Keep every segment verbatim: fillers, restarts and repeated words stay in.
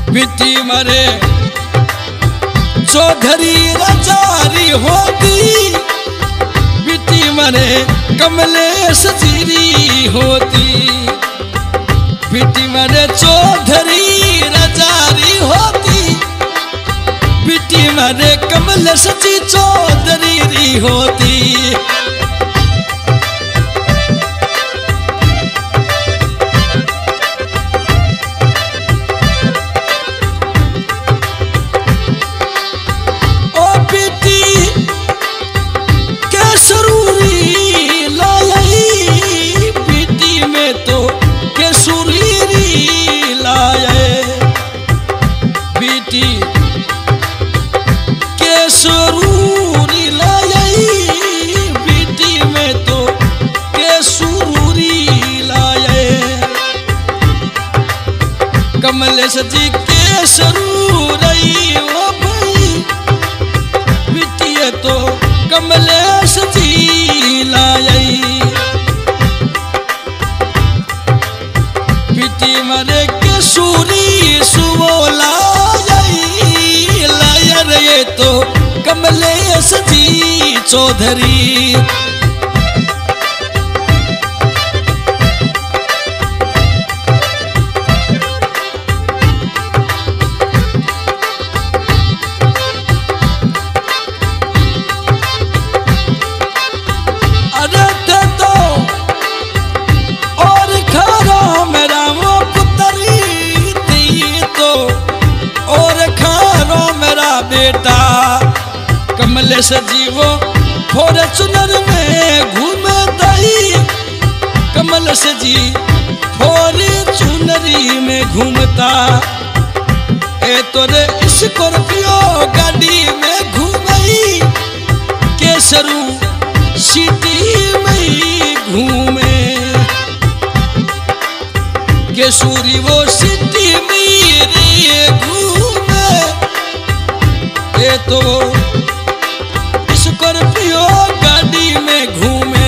बेटी मरे चौधरी रजारी होती, बेटी मरे कमलेश जीरी होती, बेटी मरे चौधरी रजारी होती, बेटी मरे कमलेश जी चौधरी होती। कमलेश जी के सरूरई ओ भाई, बिटिया तो कमलेश जी लाई, बिटी मरे के सूरी सुवो लाई, लायर ये तो कमलेश जी चौधरी। बेटा कमलेश जी वो फॉर्चूनर में घूमता ही, कमलेश जी फॉर्चूनरी में घूमता, ए तोरे स्कॉर्पियो गाड़ी में घूमई, केसरू सिटी में घूमे, केसूरी वो सिटी में रे घूमे, ये तो स्कॉर्पियो गाड़ी में घूमे।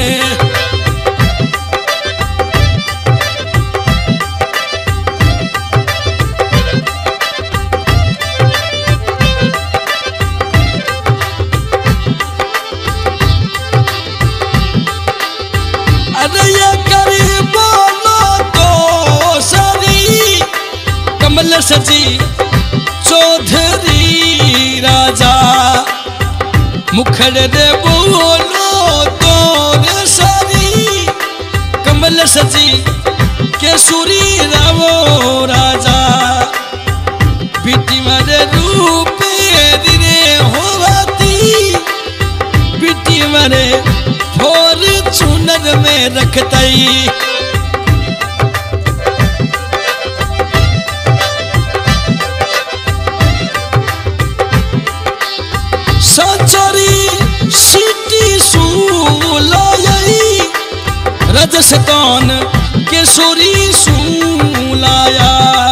अरे ये करी बोलो तो सरी, कमलेश जी चौधरी राजा, मुखड़ रे बोलो तो रे सारी, कमलेश जी के सूरी रावो राजा, बेटी मरे रूपे रे होती, बेटी मरे फॉर्चूनर में रखताई। संचरी सिटी सूलाई, राजस्थान के सूरी सूलाया,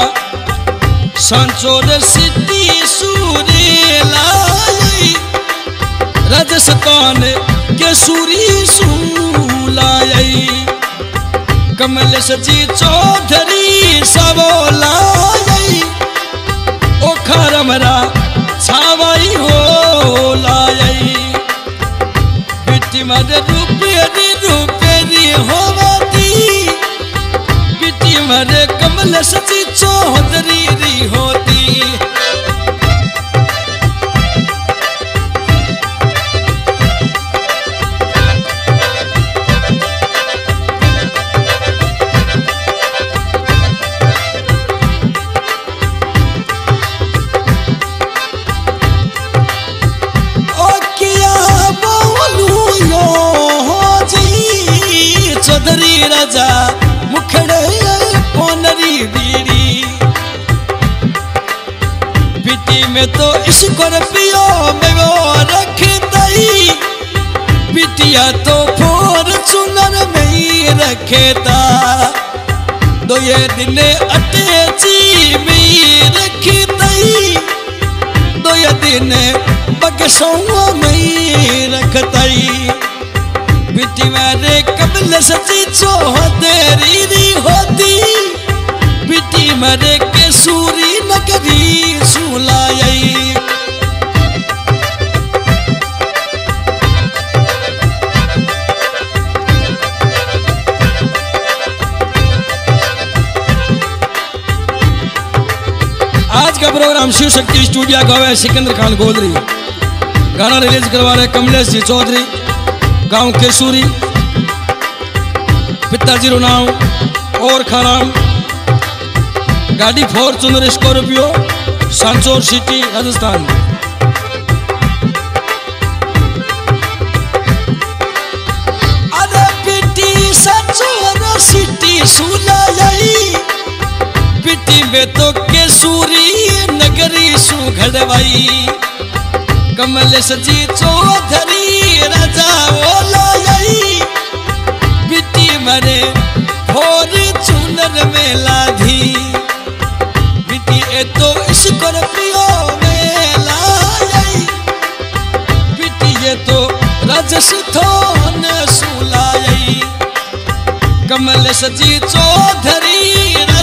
संचोर सिटी सूरी लाई, राजस्थान के सूरी सूलाई, कमलेश जी चौधरी सबो लाई, ओखर मरा छावाई हो लाई, बेटी मरे रूपेरी रूपेरी होती, बेटी मरे कमलेश जी चौधरी होती। चौधरी राजा मुखड़े पोनरी बीड़ी, बेटी में तो स्कॉर्पियो में वो रखता ही, बिटिया तो फॉर्चूनर में ही रखता, दो ये दिन अटैची में रखता ही, दो ये दिन बक्सों में ही रखता ही, बेटी मेरे कमलेश जी चौधरी होती, बेटी मेरे के सूरी न के नगरी सुलाई। आज का प्रोग्राम शिव शक्ति स्टूडियो का है। सिकंदर खान गोदरी गाना रिलीज करवा रहे कमलेश जी चौधरी, गांव केसूरी, पिताजी रो नाम और खाराम, गाड़ी Fortuner Scorpio, Sanchore city Rajasthan. अरे पिटी सांचौर सिटी सुलाई, पिटी में तो केसूरी नगरी सु घड़वाई। कमलेश जी चौधरी राजा ओलाई, पिटी मरे फॉर्चूनर में लाधी। पिटी ए तो स्कॉर्पियो में लाई, पिटी ये तो राजस्थान सुलाई। कमलेश जी चौधरी